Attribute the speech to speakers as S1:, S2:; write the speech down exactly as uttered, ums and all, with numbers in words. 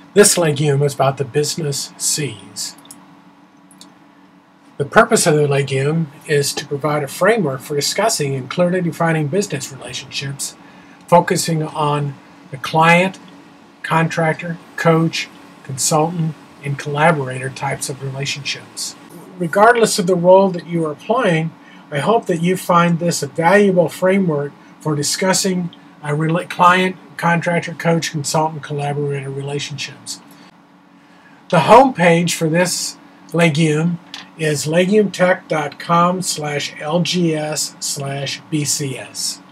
S1: This legume is about the business C's. The purpose of the legume is to provide a framework for discussing and clearly defining business relationships, focusing on the client, contractor, coach, consultant, and collaborator types of relationships. Regardless of the role that you are playing, I hope that you find this a valuable framework for discussing uh, client, contractor, coach, consultant, collaborator relationships. The home page for this legume is legumetech dot com slash L G S slash B C S.